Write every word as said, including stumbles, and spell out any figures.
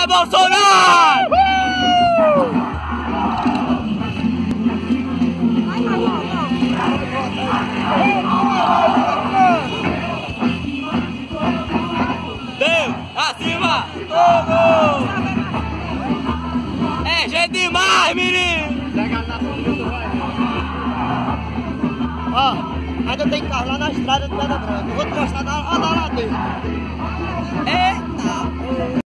Bolsonaro! Deus, acima! Todo! É gente demais, menino! Ó, ainda tem carro lá na estrada de Pedra Branca. Eu vou te mostrar da, da ladeira. Eita!